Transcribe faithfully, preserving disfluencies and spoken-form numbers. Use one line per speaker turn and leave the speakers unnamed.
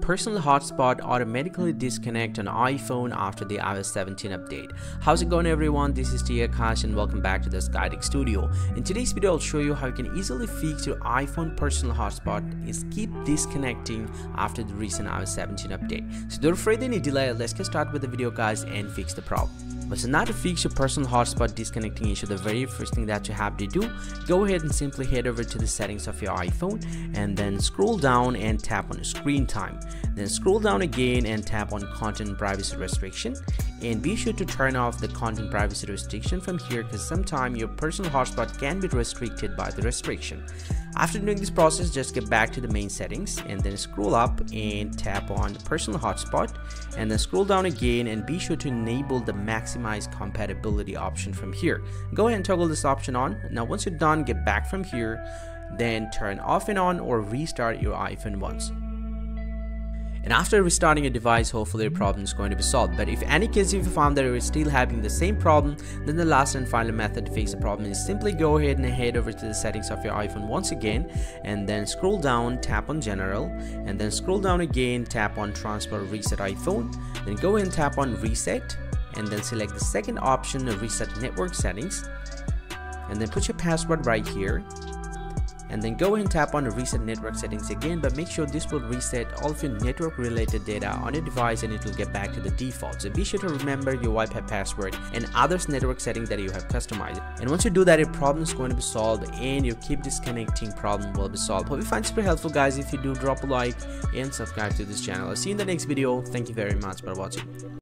personal hotspot automatically disconnect on iPhone after the i O S seventeen update. How's it going, everyone? This is T A Akash and welcome back to the Skytech Studio. In today's video, I'll show you how you can easily fix your iPhone personal hotspot is keep disconnecting after the recent i O S seventeen update. So don't afraid any delay, let's get started with the video, guys, and fix the problem. But so now to fix your personal hotspot disconnecting issue, the very first thing that you have to do, go ahead and simply head over to the settings of your iPhone and then scroll down and tap on screen time. Then scroll down again and tap on content privacy restriction, and be sure to turn off the content privacy restriction from here, because sometimes your personal hotspot can be restricted by the restriction. After doing this process, just get back to the main settings and then scroll up and tap on personal hotspot, and then scroll down again and be sure to enable the maximize compatibility option from here. Go ahead and toggle this option on. Now once you're done, get back from here, then turn off and on or restart your iPhone once. And after restarting your device, hopefully your problem is going to be solved. But if any case if you found that you're still having the same problem, then the last and final method to fix the problem is simply go ahead and head over to the settings of your iPhone once again, and then scroll down, tap on general, and then scroll down again, tap on transfer reset iPhone, then go ahead and tap on reset, and then select the second option, reset network settings, and then put your password right here. And then go ahead and tap on the reset network settings again, but make sure this will reset all of your network related data on your device and it will get back to the default. So be sure to remember your Wi-Fi password and others network setting that you have customized. And once you do that, your problem is going to be solved and your keep disconnecting problem will be solved. Hope you find it super helpful, guys. If you do, drop a like and subscribe to this channel. I'll see you in the next video. Thank you very much for watching.